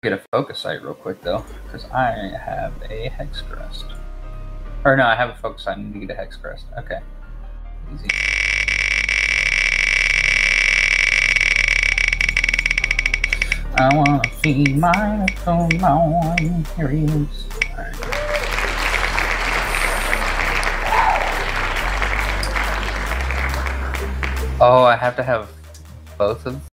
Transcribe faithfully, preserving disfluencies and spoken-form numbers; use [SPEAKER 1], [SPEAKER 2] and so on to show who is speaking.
[SPEAKER 1] Get a focus site real quick though, because I have a hex crest. Or no, I have a focus site. I need to get a hex crest. Okay. Easy. I wanna feed my little boy. Here he is. Alright. Oh, I have to have both of